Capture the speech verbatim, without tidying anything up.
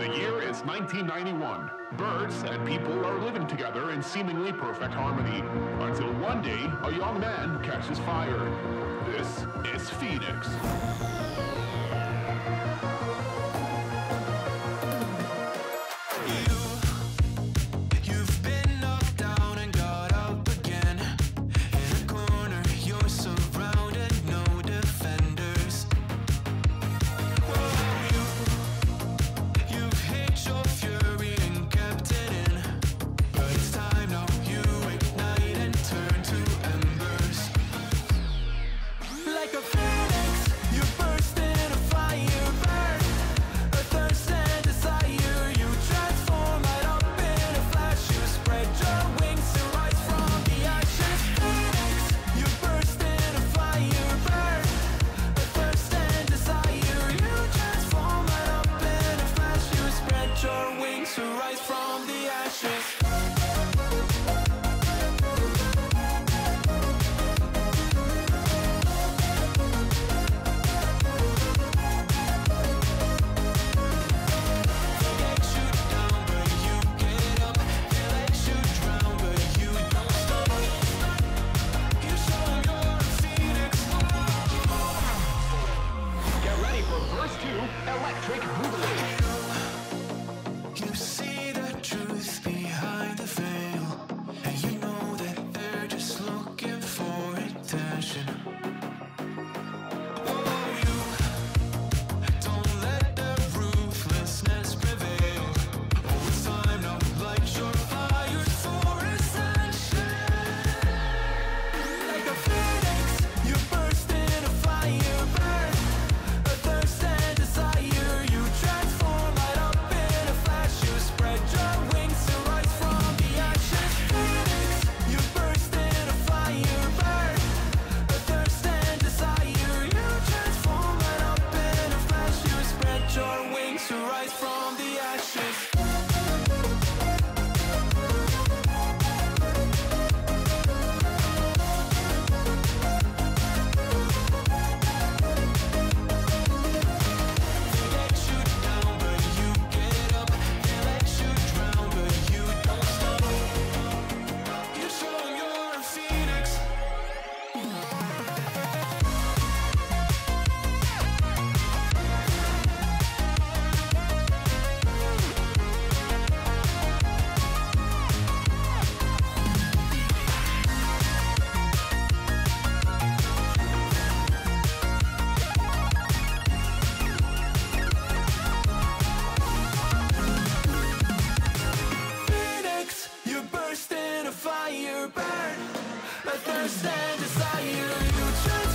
The year is nineteen ninety-one. Birds and people are living together in seemingly perfect harmony. Until one day, a young man catches fire. This is Phoenix. Electric Boogaloo. You see the truth behind the veil, and you know that they're just looking for attention. Oh, you don't let the ruthlessness prevail. Oh, it's time now, light your fires for ascension. Like a phoenix, you burst in a fire, burn a thirst and desire. Fire burn, a thirst and desire, you just